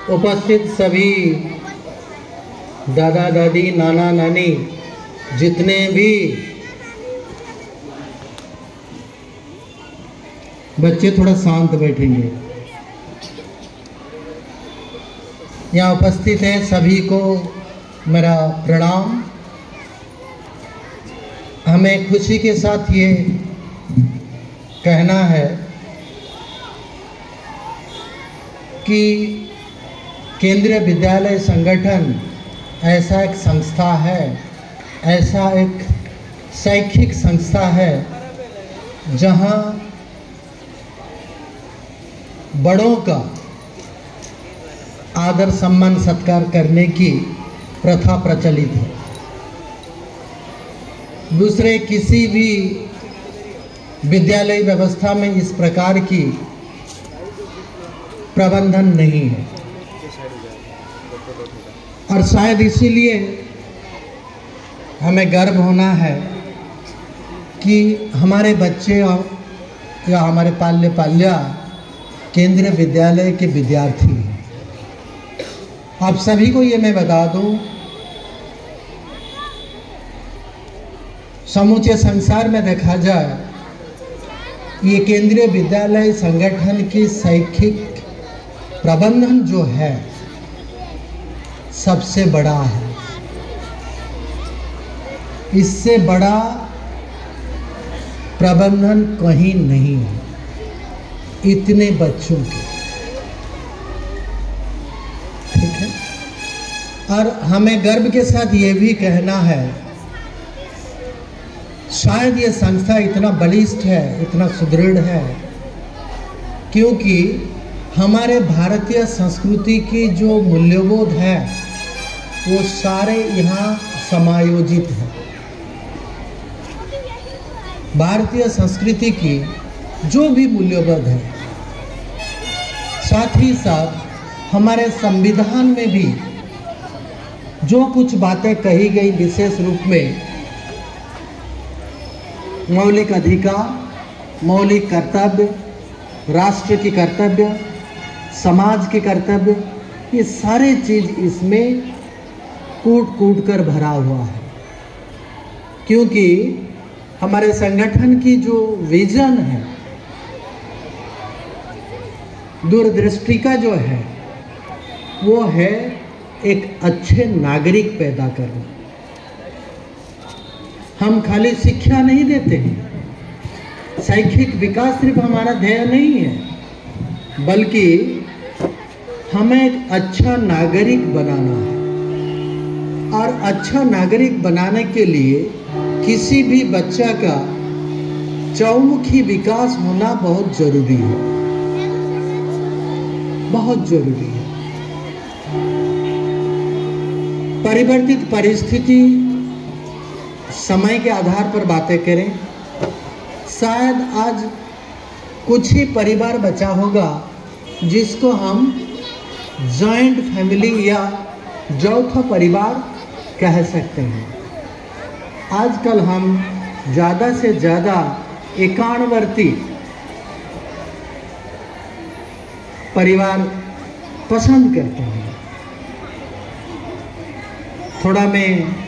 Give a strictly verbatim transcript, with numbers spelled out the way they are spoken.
उपस्थित सभी दादा दादी, नाना नानी, जितने भी बच्चे थोड़ा शांत बैठेंगे। यहाँ उपस्थित हैं सभी को मेरा प्रणाम। हमें खुशी के साथ ये कहना है कि केंद्रीय विद्यालय संगठन ऐसा एक संस्था है, ऐसा एक शैक्षिक संस्था है जहाँ बड़ों का आदर सम्मान सत्कार करने की प्रथा प्रचलित है। दूसरे किसी भी विद्यालय व्यवस्था में इस प्रकार की प्रबंधन नहीं है और शायद इसीलिए हमें गर्व होना है कि हमारे बच्चे या हमारे पाल्य पाल्या केंद्रीय विद्यालय के विद्यार्थी हैं। आप सभी को ये मैं बता दूं, समूचे संसार में देखा जाए ये केंद्रीय विद्यालय संगठन की शैक्षिक प्रबंधन जो है सबसे बड़ा है। इससे बड़ा प्रबंधन कहीं नहीं है इतने बच्चों के, ठीक है। और हमें गर्व के साथ ये भी कहना है, शायद ये संस्था इतना बलिष्ठ है, इतना सुदृढ़ है क्योंकि हमारे भारतीय संस्कृति की जो मूल्यबोध है वो सारे यहाँ समायोजित है। भारतीय संस्कृति की जो भी मूल्यबोध है, साथ ही साथ हमारे संविधान में भी जो कुछ बातें कही गई, विशेष रूप में मौलिक अधिकार, मौलिक कर्तव्य, राष्ट्र की कर्तव्य, समाज के कर्तव्य, ये सारे चीज इसमें कूट कूट कर भरा हुआ है। क्योंकि हमारे संगठन की जो विजन है, दूरदृष्टि का जो है, वो है एक अच्छे नागरिक पैदा करना। हम खाली शिक्षा नहीं देते हैं, शैक्षिक विकास सिर्फ हमारा ध्येय नहीं है, बल्कि हमें एक अच्छा नागरिक बनाना है। और अच्छा नागरिक बनाने के लिए किसी भी बच्चा का चौमुखी विकास होना बहुत जरूरी है, बहुत जरूरी है। परिवर्तित परिस्थिति, समय के आधार पर बातें करें, शायद आज कुछ ही परिवार बचा होगा जिसको हम जॉइंट फैमिली या चौथा परिवार कह सकते हैं। आजकल हम ज़्यादा से ज़्यादा एकाणवर्ती परिवार पसंद करते हैं। थोड़ा मैं